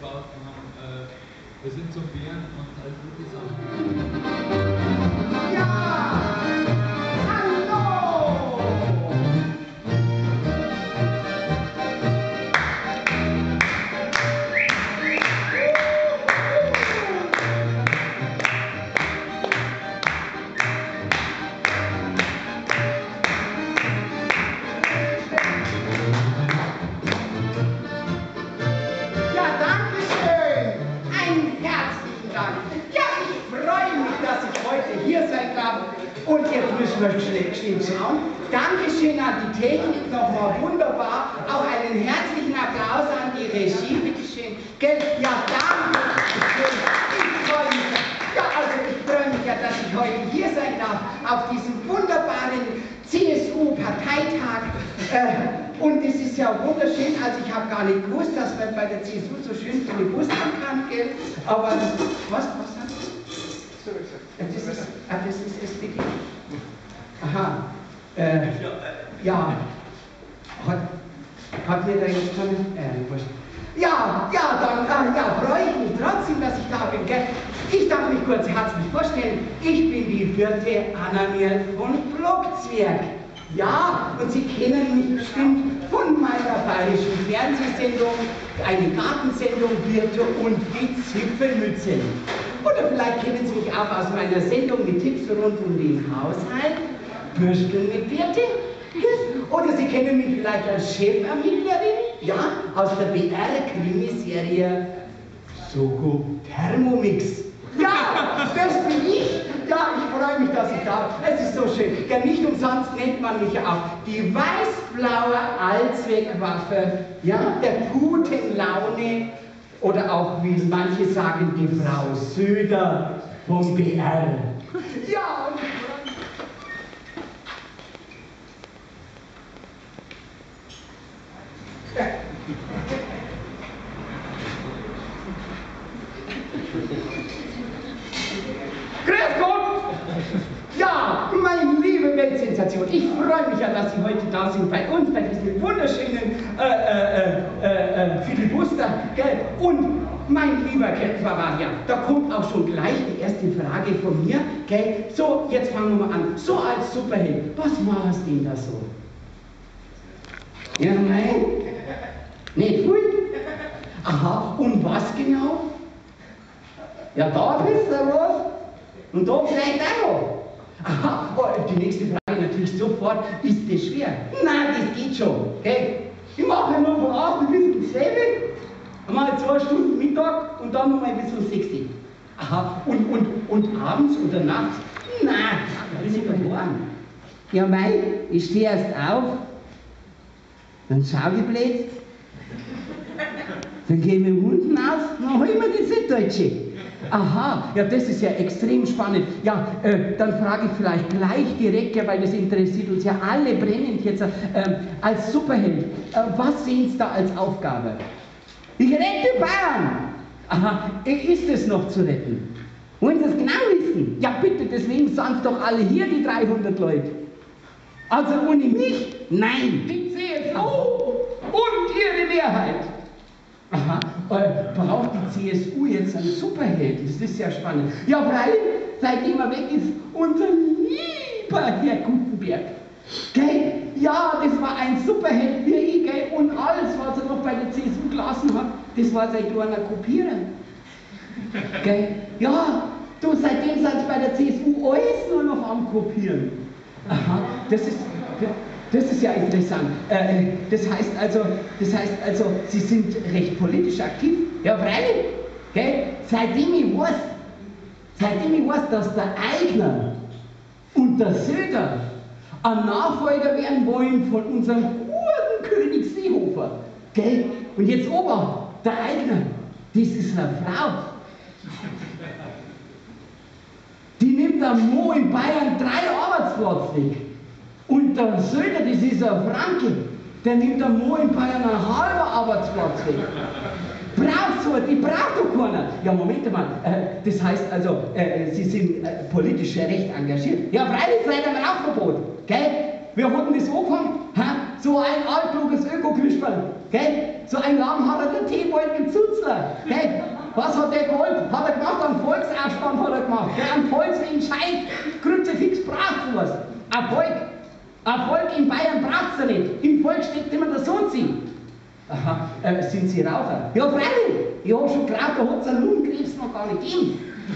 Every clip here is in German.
gebaut und haben, wir sind zum Bären und halt gute Sachen. Ja! Und jetzt müssen wir schnell schauen. Dankeschön an die Technik, nochmal wunderbar. Auch einen herzlichen Applaus an die Regie, bitteschön. Gell? Ja, danke. Ich freue mich. Ja, also ich freue mich ja, dass ich heute hier sein darf, auf diesem wunderbaren CSU-Parteitag. Und es ist ja wunderschön, also ich habe gar nicht gewusst, dass man bei der CSU so schön viele Bussen kann, gell? Aber was hat das? Das ist SPD. Aha. Ja. Hat mir da jetzt schon. Ja, dann freue ich mich trotzdem, dass ich da bin. Gell? Ich darf mich kurz herzlich vorstellen. Ich bin die vierte Anna-Mir von Blockzwerg. Ja, und Sie kennen mich bestimmt von meiner bayerischen Fernsehsendung, eine Gartensendung Birte und die Zipfelmütze. Oder vielleicht kennen Sie mich auch aus meiner Sendung mit Tipps rund um den Haushalt, Bürsteln mit Birte. Oder Sie kennen mich vielleicht als Chefermittlerin, ja, aus der BR-Krimiserie Soko Thermomix. Ja, das bin ich. Ja, ich freue mich, dass ich da bin. Es ist so schön. Ja, nicht umsonst nennt man mich auch die weiß-blaue Allzweckwaffe, ja, der guten Laune. Oder auch, wie manche sagen, die Frau Söder vom BR. Ja, und Grüß Gott! Ja, meine liebe Weltsensation, ich freue mich ja, dass Sie heute da sind bei uns, bei diesem wunderschönen Filibuster, gell? Und mein lieber Bavaria, da kommt auch schon gleich die erste Frage von mir, gell? So, jetzt fangen wir mal an. So als Superheld, was machst du denn da so? Ja, nein? Nicht gut? Aha, und was genau? Ja, da bist du was? Und da vielleicht auch noch. Aha, oh, die nächste Frage natürlich sofort, ist das schwer? Nein, das geht schon. Okay? Ich mache nur von 8 bis um 12, dann mache ich 2 Stunden Mittag und dann nochmal bis um 6. Aha, und abends oder nachts? Nein, da bin ich verloren. Ja, mei, ich stehe erst auf, dann schau ich blöd, dann gehe ich mit dem Hund raus, dann hol ich mir die Süddeutsche. Aha, ja, das ist ja extrem spannend. Ja, dann frage ich vielleicht gleich direkt, ja, weil das interessiert uns ja alle brennend jetzt, als Superheld, was sehen Sie da als Aufgabe? Ich rette Bayern! Aha, ist es noch zu retten? Wollen Sie es genau wissen? Ja bitte, deswegen sind es doch alle hier, die 300 Leute. Also ohne mich? Nein, die CSU und ihre Mehrheit. Aha, braucht die CSU jetzt einen Superhelden? Das ist ja spannend. Ja, weil, seitdem er weg ist, unser lieber Herr Gutenberg. Gell? Ja, das war ein Superheld wie ich, gell? Und alles, was er noch bei der CSU gelassen hat, das war sein kleiner Kopierer. Gell? Ja, du, seitdem sind sie bei der CSU alles nur noch am Kopieren. Aha, das ist ja interessant. Das heißt also, Sie sind recht politisch aktiv. Ja, freilich. Gell? Seitdem ich weiß, dass der Aigner und der Söder ein Nachfolger werden wollen von unserem guten König Seehofer. Gell? Und jetzt Ober, der Aigner, das ist eine Frau. Die nimmt am Mo in Bayern 3 Arbeitsplätze weg. Und der Söder, das ist ein Franke, der nimmt am Mo in Bayern einen halben Arbeitsplatz weg. Braucht so, die braucht doch keiner. Ja, Moment mal, das heißt also, Sie sind politisch recht engagiert. Ja, freilich, seit einem Rauchverbot, gell? Wir hatten das angefangen, so ein altkluges Öko-Küsperl, gell? So ein Lamm hat er der Teewald im Zuzler, gell? Was hat der gewollt? Hat er gemacht, einen Volksaufstand hat er gemacht, gell? Einen Volksentscheid, Kruzifix braucht was. Erfolg in Bayern braucht es nicht. Im Volk steckt immer der Sozi. Aha, sind Sie Raucher? Ja, freilich. Ich habe schon geraucht, da hat es einen Lungenkrebs noch gar nicht gegeben.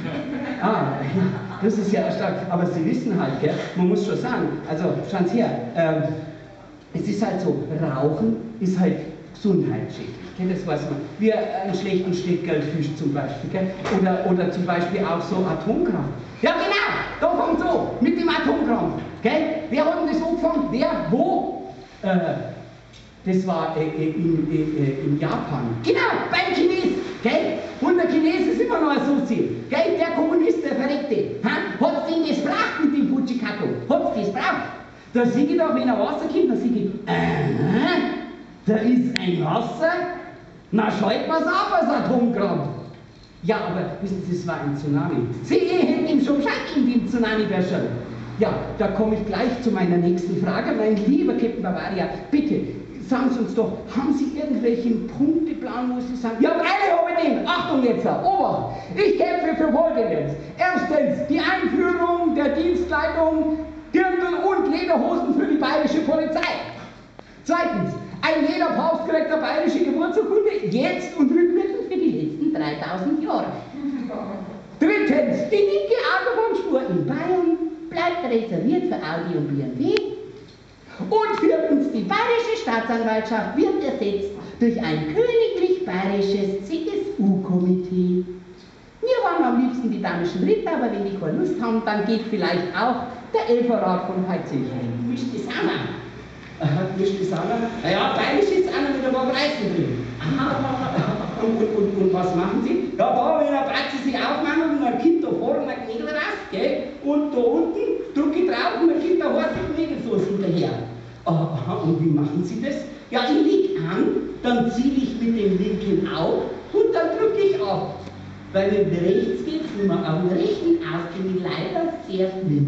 Das ist ja stark. Aber Sie wissen halt, gell, man muss schon sagen, also schauen Sie her, es ist halt so, Rauchen ist halt gesundheitsschädlich. Gell, das weiß man. Wie einen schlechten Steckgeldfisch zum Beispiel. Gell? Oder zum Beispiel auch so Atomkraft. Ja genau, da fängt es an, mit dem Atomkraft. Gell? Wer hat denn das angefangen? Wer? Wo? Das war in Japan. Genau, beim Chines. Gell? Und der Chines ist immer noch ein Sozi. Gell? Der Kommunist, der Verreckte. Hat es denn das braucht mit dem Fujikato? Hat es das braucht? Da sehe ich doch, wenn er Wasser kommt, da sehe ich, da ist ein Wasser? Na, schalt was ab als Atomkraft. Ja, aber wissen Sie, es war ein Tsunami. Sie hätten ihm schon gesagt, in dem Tsunami wäre schon. Ja, da komme ich gleich zu meiner nächsten Frage. Mein lieber Captain Bavaria, bitte, sagen Sie uns doch, haben Sie irgendwelchen Punkteplan, wo Sie sagen, ja, freilich habe ich den. Achtung jetzt, Obacht, ich kämpfe für Folgendes. Erstens, die Einführung der Dienstleitung Dirndl und Lederhosen für die bayerische Polizei. Zweitens, ein jeder Papst kriegt eine bayerische Geburtsurkunde, jetzt und rückwirkend für die letzten 3000 Jahre. Drittens, die linke Autobahnspur in Bayern bleibt reserviert für Audi und BMW. Und viertens, die bayerische Staatsanwaltschaft wird ersetzt durch ein königlich-bayerisches CSU-Komitee. Mir waren am liebsten die damischen Ritter, aber wenn die keine Lust haben, dann geht vielleicht auch der Elferrat von Heizig. Mischte Sauna. Mischte Sauna? Naja, bayerisch ist einer mit ein paar Preisen drin. Und was machen Sie? Ja, da, wenn er Batze sich aufmachen und dann kommt da vorne ein Knädel raus, gell? Und da unten drücke ich drauf und dann kommt der Horst mit Knädelsauce hinterher. Aha, und wie machen Sie das? Ja, ich leg an, dann ziehe ich mit dem linken auf und dann drücke ich ab. Weil mit rechts geht es immer am rechten Aus, bin ich leider sehr blind.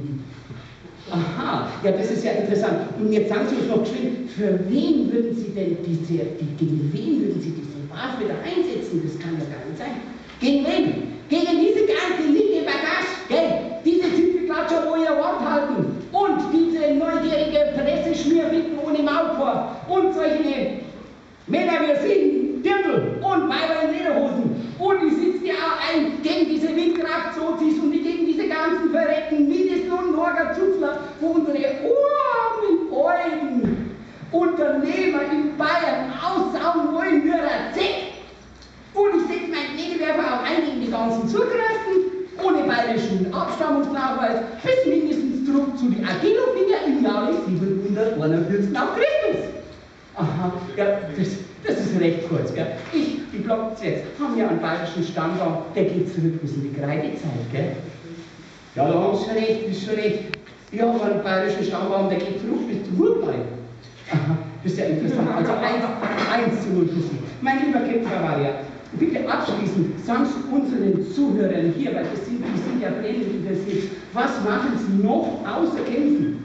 Aha, ja, das ist ja interessant. Und jetzt sagen Sie uns noch geschwind, für wen würden Sie denn gegen wen würden Sie diese Waffe da einsetzen? Das kann ja gar nicht sein. Gegen wen? Gegen diese ganze linke Bagage, gell? Diese Zipfelklatscher, wo ihr Wort halten. Und diese neugierige Presseschmierficken ohne Maulkorb. Und solche Männer, wir sind Dirndl und Weiber in Lederhosen. Und ich sitze ja auch ein gegen diese Windkraft-Sozis und gegen diese ganzen verreckten Mindestlohnnorger Zuzler, wo unsere armen Eugen Unternehmer in Bayern aussauen wollen, nur erzählt. Und ich setze meinen Knebelwerfer auch ein gegen die ganzen Zugrasten, ohne bayerischen Abstammungsnachweis, bis mindestens zurück zu den Agilofinger im Jahre 741 nach Christus. Aha, ja, das ist recht kurz, gell? Die Blocks jetzt haben ja einen bayerischen Stammbaum, der geht zurück bis in die Kreidezeit, gell? Ja, da haben Sie schon recht, ist schon recht. Ich habe einen bayerischen Stammbaum, der geht zurück bis zum Urwald. Aha, das ist ja interessant. Also 1 zu 0 für Sie. Mein lieber Captain Bavaria, bitte abschließend, sagen Sie unseren Zuhörern hier, weil die sind ja brennend interessiert, was machen Sie noch außer kämpfen?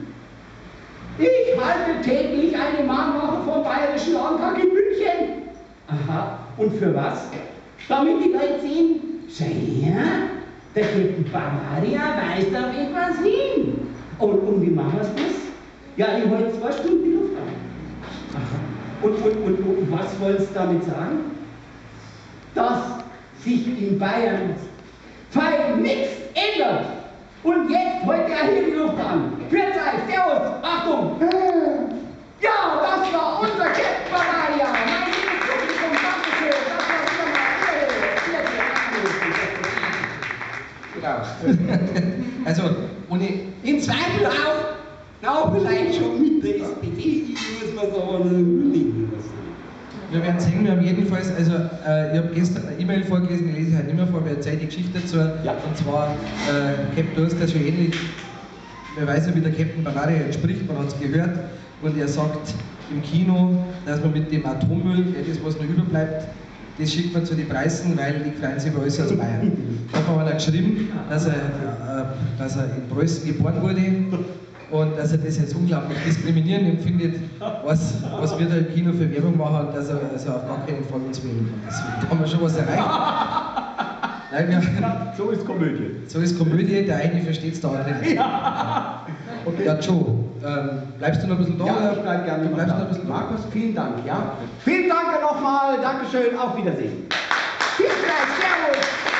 Ich halte täglich eine Mahnwache vom Bayerischen Landtag in München. Aha, und für was? Damit die Leute sehen, ja, der Captain Bavaria weiß da etwas hin. Und wie machen wir das? Ja, ich halte 2 Stunden die Luft an. Aha. Und was wollen Sie damit sagen? Dass sich in Bayern fein nichts ändert. Und jetzt wollt ihr hier die Luft an. Grüß euch, Servus, Achtung! Ja, das war unser Captain Bavaria. Mein liebes Publikum, Dankeschön. Das war wieder mal Genau. Also, im Zweifel auch vielleicht schon mit der SPD, muss man sagen, liegen lassen. Wir werden sehen, wir haben jedenfalls, also ich habe gestern eine E-Mail vorgelesen, ich lese ich halt nicht mehr vor, wir erzählen die Geschichte dazu. Ja. Und zwar, Captain, du hast das schon ähnlich, wer weiß ja, wie der Captain Bavaria jetzt spricht, man hat es gehört, und er sagt im Kino, dass man mit dem Atommüll, das was noch überbleibt, das schickt man zu den Preisen, weil die freuen sich über alles aus Bayern. Da hat man geschrieben, dass er in Preußen geboren wurde Und dass er das jetzt unglaublich diskriminierend empfindet, was wir da im Kino für Werbung machen, und dass er also auf gar keinen Fall uns wählen kann. Deswegen haben wir schon was erreicht. Nein, So ist Komödie. so ist Komödie, der eine versteht es, der andere nicht. Ja. Okay. Ja, Joe, bleibst du noch ein bisschen da? Ja, ich bleib gerne noch bleibst da. noch ein bisschen da. Markus, vielen Dank. Ja. Vielen Dank nochmal. Dankeschön. Auf Wiedersehen. Vielen Dank. Servus.